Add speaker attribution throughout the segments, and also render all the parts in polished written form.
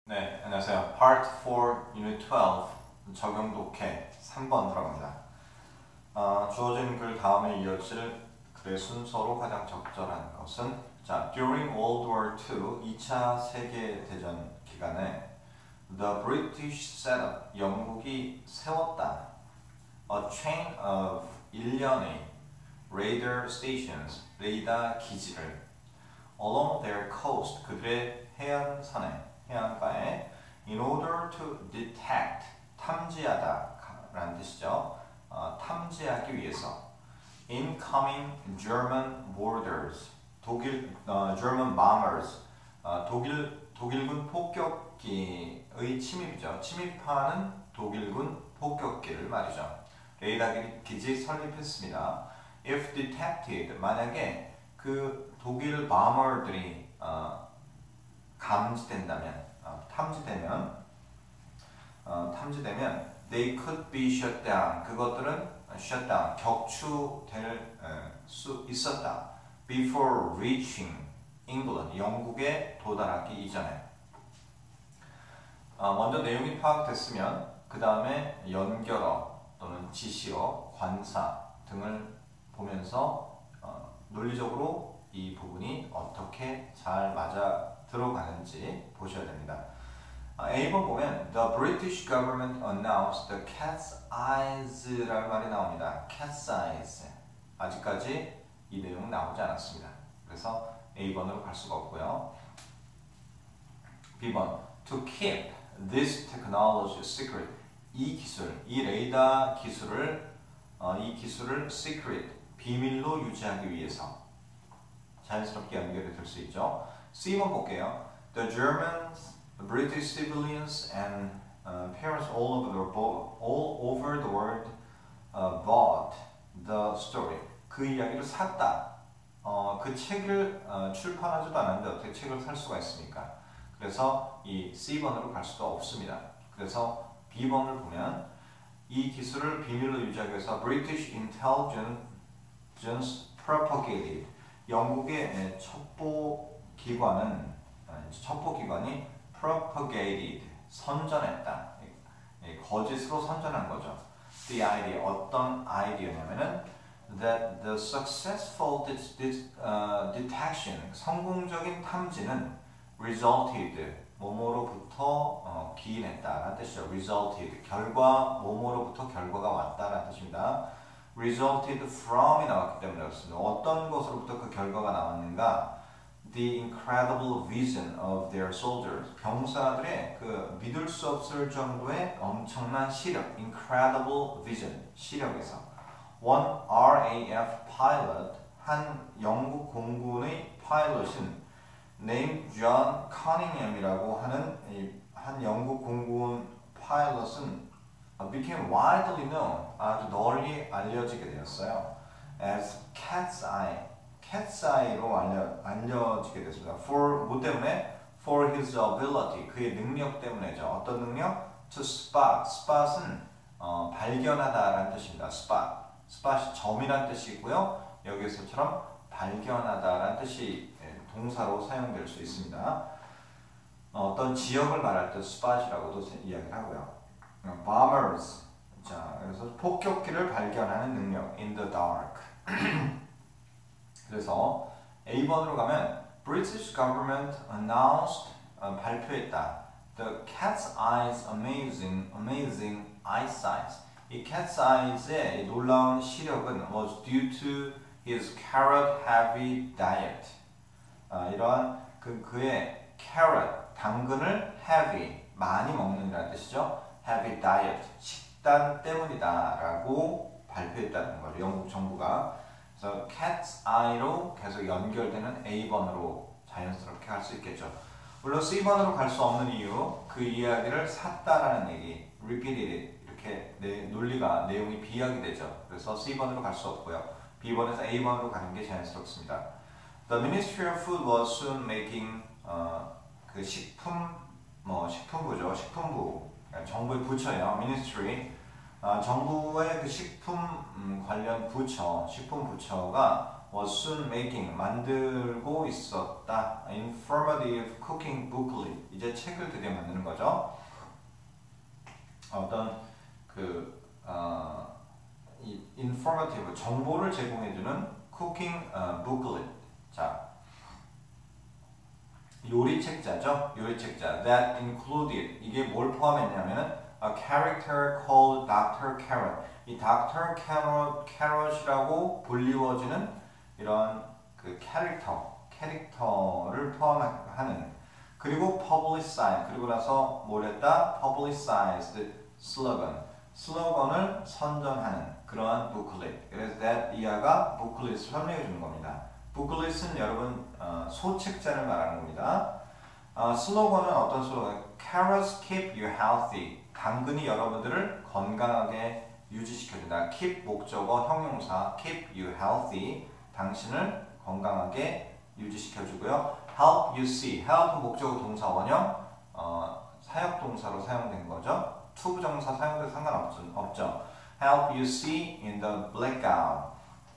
Speaker 1: 네, 안녕하세요. Part 4, Unit 12, 적용 독해 3번 들어갑니다. 주어진 글 다음에 이어질 글의 순서로 가장 적절한 것은 During World War II, 2차 세계대전 기간에 The British set up, 영국이 세웠다. A chain of 일련의 radar stations, 레이더 기지를 along their coast, 그들의 해안가에 in order to detect, 탐지하다 라는 뜻이죠. 탐지하기 위해서 incoming German boarders, German bombers, 독일군 폭격기의 침입이죠. 침입하는 독일군 폭격기를 말이죠. 레이더 기지 설립했습니다. If detected, 만약에 그 독일 bomber들이 탐지되면 they could be shut down. 그것들은 shut down, 격추될 수 있었다. Before reaching England, 영국에 도달하기 이전에. 먼저 내용이 파악됐으면 그 다음에 연결어 또는 지시어, 관사 등을 보면서 논리적으로 이 부분이 어떻게 잘 맞아 들어가는지 보셔야 됩니다. A번 보면 The British government announced the cat's eyes라는 말이 나옵니다. cat's eyes. 아직까지 이 내용은 나오지 않았습니다. 그래서 A번으로 갈 수가 없고요. B번 To keep this technology secret. 이 기술, 이 레이더 기술을 이 기술을 secret, 비밀로 유지하기 위해서. 자연스럽게 연결이 될 수 있죠. C번 볼게요. The Germans, the British civilians and parents all over the world bought the story. 그 이야기를 샀다. 그 책을 출판하지도 않았는데 어떻게 책을 살 수가 있습니까? 그래서 이 C번으로 갈 수가 없습니다. 그래서 B번을 보면 이 기술을 비밀로 유지하기 위해서 British intelligence propagated. 영국의 첩보기관이 propagated, 선전했다. 거짓으로 선전한 거죠. The idea, 어떤 아이디어냐면은 that the successful detection, 성공적인 탐지는 resulted, 뭐뭐로부터 기인했다라는 뜻이죠. resulted, 뭐뭐로부터 결과가 왔다라는 뜻입니다. resulted from이 나왔기 때문에 그렇습니다. 어떤 것으로부터 그 결과가 나왔는가? The incredible vision of their soldiers. 병사들의 그 믿을 수 없을 정도의 엄청난 시력, incredible vision, 시력에서. One RAF pilot, 한 영국 공군의 파일럿은 named John Cunningham이라고 하는 한 영국 공군 파일럿은 became widely known, 아주 널리 알려지게 되었어요. as cat's eye로 알려지게 됐습니다. for, 뭐 때문에? for his ability, 그의 능력 때문에죠. 어떤 능력? to spot은 발견하다라는 뜻입니다. spot이 점이란 뜻이고요. 여기서처럼 발견하다라는 뜻이 동사로 사용될 수 있습니다. 어떤 지역을 말할 때 spot이라고도 이야기를 하고요. bombers, 자, 그래서 폭격기를 발견하는 능력, in the dark. 그래서 A번으로 가면 British government announced, 발표했다. The cat's eyes amazing eyesight. 이 cat's eyes의 놀라운 시력은 was due to his carrot heavy diet. 이러한 그의 carrot, 당근을 heavy, 많이 먹는다는 뜻이죠. heavy diet, 식단 때문이다 라고 발표했다는 거죠. 영국 정부가. 그래서 cat's eye로 계속 연결되는 A번으로 자연스럽게 갈 수 있겠죠. 물론 C번으로 갈 수 없는 이유, 그 이야기를 샀다라는 얘기, repeated, 이렇게 내용이 비약이 되죠. 그래서 C번으로 갈 수 없고요. B번에서 A번으로 가는 게 자연스럽습니다. The Ministry of Food was soon making, 그 식품부죠. 식품부. 정부의 부처예요. Ministry. 정부의 그 식품 관련 부처, 식품 부처가 was soon making 만들고 있었다. Informative cooking booklet 이제 책을 드디어 만드는 거죠. 어떤 이 informative 정보를 제공해주는 cooking booklet. 자, 요리 책자죠. 요리 책자. That included 이게 뭘 포함했냐면은 a character called Dr. Carrot. 이 Dr. Carrot이라고 불리워지는 이런 그 캐릭터를 포함하는 그리고 publicize 그리고 나서 뭘 했다? publicized 슬로건을 선전하는 그러한 booklet. 그래서 that 이하가 booklet을 설명해 주는 겁니다. booklet은 여러분 소책자를 말하는 겁니다. 슬로건은 어떤 슬로건? Carrots keep you healthy. 당근이 여러분들을 건강하게 유지시켜준다. keep 목적어 형용사 keep you healthy. 당신을 건강하게 유지시켜주고요. help you see. help 목적어 동사 원형 사역동사로 사용된 거죠. to 부정사 사용돼도 상관없죠. help you see in the blackout.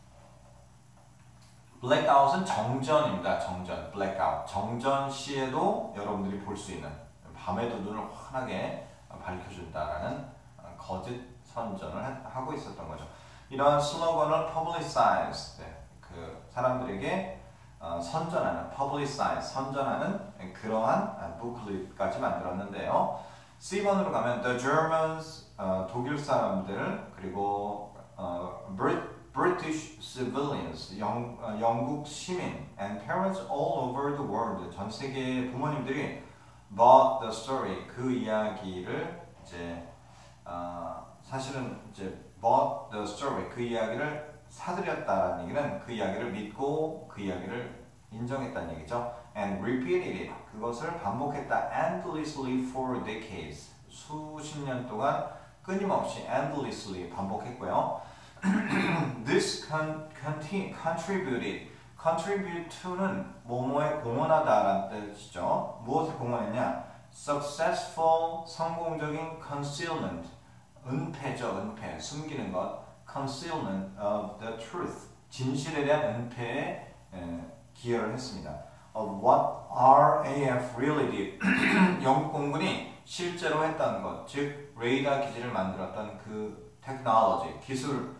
Speaker 1: blackout은 정전입니다. 정전, blackout. 정전 시에도 여러분들이 볼 수 있는 밤에도 눈을 환하게 밝혀준다라는 거짓 선전을 하고 있었던 거죠. 이런 슬로건을 publicize, 그 사람들에게 선전하는, publicize, 선전하는 그러한 booklet까지 만들었는데요. C번으로 가면 the Germans, 독일 사람들, 그리고 British civilians, 영국 시민, and parents all over the world, 전 세계의 부모님들이 bought the story, 그 이야기를 이제 사실은 이제 bought the story, 그 이야기를 사들였다라는 얘기는 그 이야기를 믿고 그 이야기를 인정했다는 얘기죠. And repeated it, 그것을 반복했다. endlessly for decades, 수십 년 동안 끊임없이 endlessly 반복했고요. This contributed, contribute to는 뭐뭐에 공헌하다라는 뜻이죠. 무엇에 공헌했냐? Successful, 성공적인 concealment, 은폐죠. 은폐, 숨기는 것. Concealment of the truth, 진실에 대한 은폐에 기여를 했습니다. Of what RAF really did, 영국 공군이 실제로 했다는 것, 즉 레이더 기지를 만들었던 그 테크놀로지, 기술을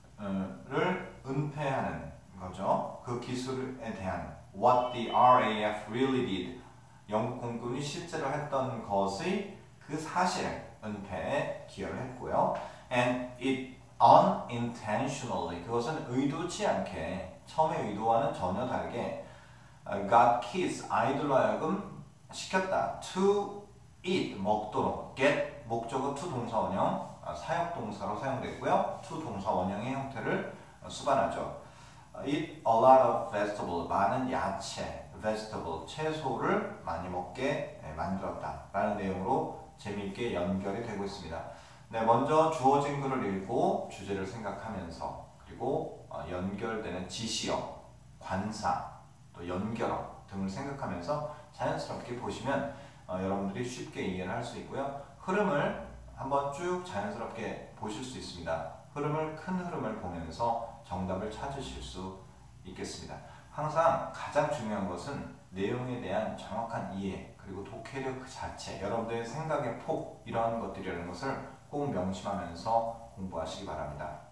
Speaker 1: 은폐하는 거죠. 그 기술에 대한 what the RAF really did, 영국 공군이 실제로 했던 것의 그 사실을 은폐에 기여를 했고요. And it unintentionally, 그것은 의도치 않게, 처음에 의도와는 전혀 다르게 got kids, 아이들로 하여금 시켰다. to eat, 먹도록. get, 목적어 to 동사 원형, 사역동사로 사용됐고요. to 동사 원형의 형태를 수반하죠. eat a lot of vegetable, 많은 야채, vegetable, 채소를 많이 먹게 만들었다 라는 내용으로 재미있게 연결이 되고 있습니다. 네, 먼저 주어진 글을 읽고 주제를 생각하면서, 그리고 연결되는 지시어, 관사, 또 연결어 등을 생각하면서 자연스럽게 보시면 여러분들이 쉽게 이해를 할 수 있고요. 흐름을 한번 쭉 자연스럽게 보실 수 있습니다. 큰 흐름을 보면서 정답을 찾으실 수 있겠습니다. 항상 가장 중요한 것은 내용에 대한 정확한 이해, 그리고 독해력 그 자체, 여러분들의 생각의 폭, 이러한 것들이라는 것을 꼭 명심하면서 공부하시기 바랍니다.